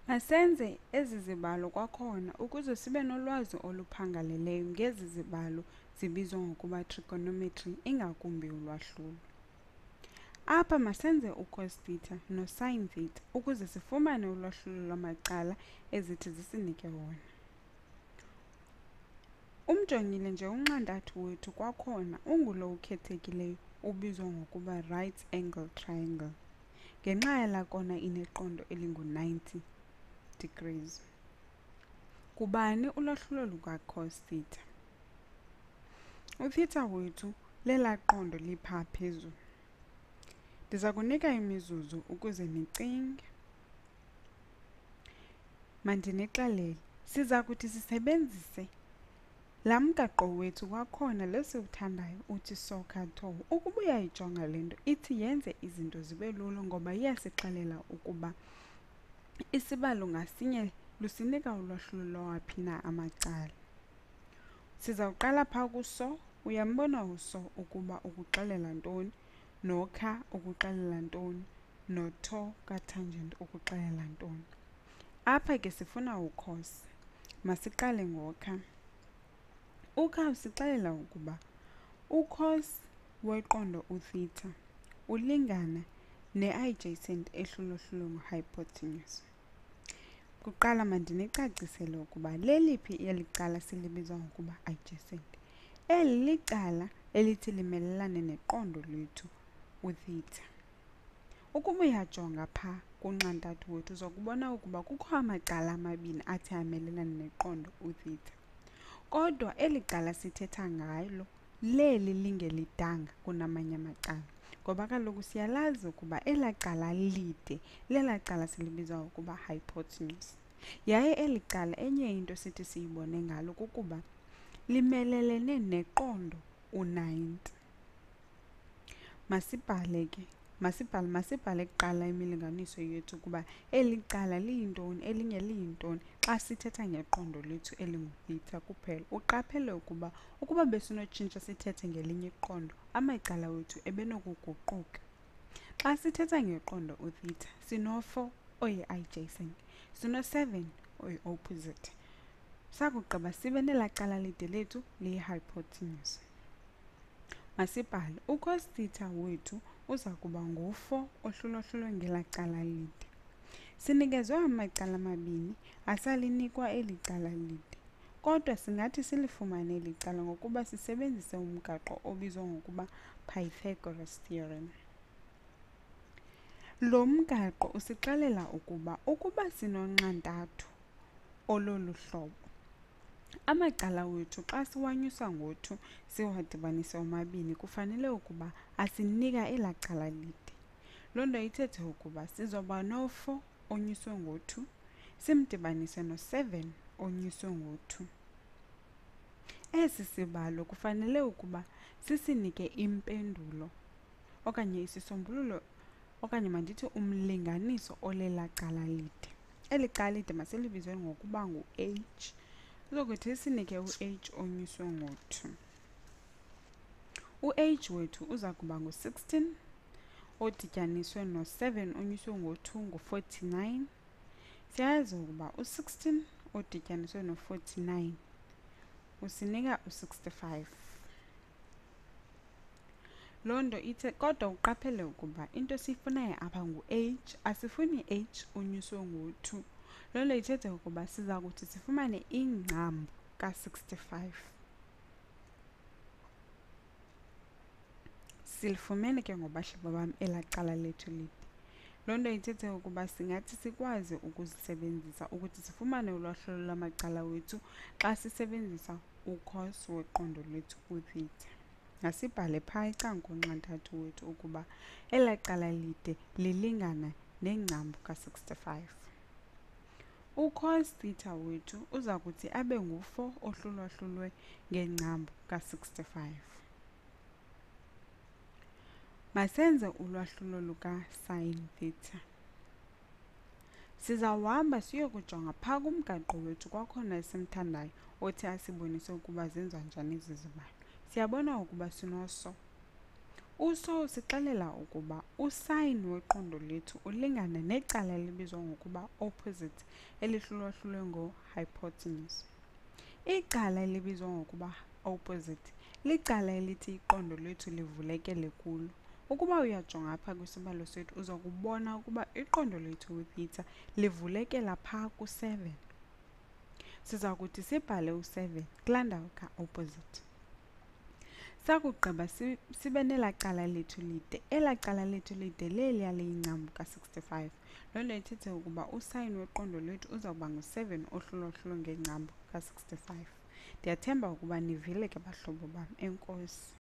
Masenze ezi zibalo kwakhona ukuze sibe nolwazi oluphangaleleyo ngezi zibalo zibizwa ngokuba trigonometry, ingakumbi ulwahlulo. Apha masenze u-cos theta no-sin theta ukuze sifumane ulwahlulo lwamacala ezithi zisinike wona. Umjongile nje unxantathu wethu kwakhona ungulo ukhethekileyo ubizwa ngokuba right angle triangle, ngenxa yalakona ineqondo elingu-90 degrees. Kubani ulwahlulo luka-cos theta? U-theta wethu lela qondo lipha phezulu. Ndiza kunika imizuzu ukuze nicinge. Mandinixelele, siza kuthi sisebenzise laa mgaqo wethu kwakhona lesiwuthandayo uthi SOHCAHTOA. Ukuba uyayijonga le nto ithi yenze izinto zibe lula ngoba iyasixelela ukuba isibalo ngasinye lusinika ulwahlulo lwawaphi na amacala. Sizawuqala phaa kuso. Uyambona uso ukuba ukuxelela ntoni, nokha ukuxelela ntoni, no-TO ka-tangent ukuxelela ntoni. Apha ke sifuna u-cos. Masiqale ngokha. Ukha usixelela ukuba u-cos weqondo u-theta ulingana ne-adjacent ehlulwa ngu-hypotenuse. Kuqala mandinicacisele ukuba leliphi eli cala silibiza ngokuba adjacent. Eli licala elithi limelelane neqondo lethu u-theta. Ukuba uyajonga phaa kunxantathu wethu uzokubona ukuba kukho amacala amabini athi amelelane neqondo u-theta. Kodwa eli cala sithetha ngalo leli lingelidanga kunamanye amacala, ngoba kaloku siyalazi ukuba elaa cala lide lela cala silibiza ukuba hypotenuse. Yaye eli cala enye into sithi siyibone ngalo kukuba limelelene neqondo u-90. Masibhale kuqala imilinganiso yethu ukuba eli cala liyintoni elinye liyintoni xa sithetha ngeqondo lethu elingu-theta kuphela. Uqaphele ukuba besinotshintsha sithethe ngelinye iqondo amacala wethu ebenokuguquka. Xa sithetha ngeqondo u-theta sino-4 oyi-adjacent, sino-7 oyi-opposite. Sakugqiba sibe nelaa cala lide lethu liyi-hypotenuse. Masibhale, u-cos theta wethu uza kuba ngu-4 ohlulwahlulwe ngelaa cala lide. Sinikezwe amacala amabini asalinikwa eli cala lide, kodwa singathi silifumane eli cala ngokuba sisebenzise umgaqo obizwa ngokuba Pythagoras theorem. Lo mgaqo usixelela ukuba sinonxantathu ololu hlobo, amacala wethu xa siwanyusa ngo-2 siwadibanise omabini kufanele ukuba asinika elaa cala lide. Loo nto ithethe ukuba sizoba no-4 onyuswe ngo-2 simdibanise no-7 onyuswe ngo-2. Esi sibalo kufanele ukuba sisinike impendulo okanye isisombululo okanye mandithi umlinganiso olela cala lide. Eli cala lide masilibize ngokuba ngu-h. Uzokuthi isinike u-h onyuswe ngo-2. U-h wethu uza kuba ngu-16 odityaniswe no-7 onyuswe ngo-2 ngu-49. Siyazi ukuba u-16 odityaniswe no-49 usinika u-65. Loo nto ithe kodwa uqaphele ukuba into siyifunayo apha ngu-h, asifuni h onyuswe ngo-2. Loo nto ithethe ukuba siza kuthi sifumane ingcambu ka-65. Silifumene ke ngobahlobo bam elaa cala lethu lide. Loo nto ithethe ukuba singathi sikwazi ukuzisebenzisa ukuthi sifumane ulwahlulo lwamacala wethu xa sisebenzisa u-cos weqondo lethu u-theta. Masibhale phaa ecan'kunxantathu wethu ukuba elaa cala lide lilingana nengcambu ka-65. U-cos theta wethu uza kuthi abe ngu-4 ohlulwahlulwe ngengcambu ka-65. Masenze ulwahlulo luka-sin theta. Sizawuhamba siyokujonga phaa kumgaqo wethu kwakhona esimthandayo othi asibonise ukuba zenziwa njani ezi zibalo. Siyabona ukuba sinoso. Uso usixelela ukuba usayini weqondo lethu ulingana necala elibizwa ngokuba opposite elihlulwahlulwe ngo-hypotenuse. Icala elibizwa ngokuba opposite licala elithi iqondo lethu livulekele kulo. Ukuba uyajonga apha kwisibalo sethu uza kubona ukuba iqondo lethu u-theta livulekela phaa ku-7. Siza kuthi sibhale u-7 kulaa ndawo ka-opposite. Sakugqiba sibe nelaa cala lethu lide. Elaa cala lethu lide leliya liyincambu ka-65. Loo nto ithethe ukuba usayini weqondo lethu uza kuba ngu-7 ohlulwahlulwe ngengcambu ka-65. Ndiyathemba ukuba nivile ke bahlobo bam. Enkosi.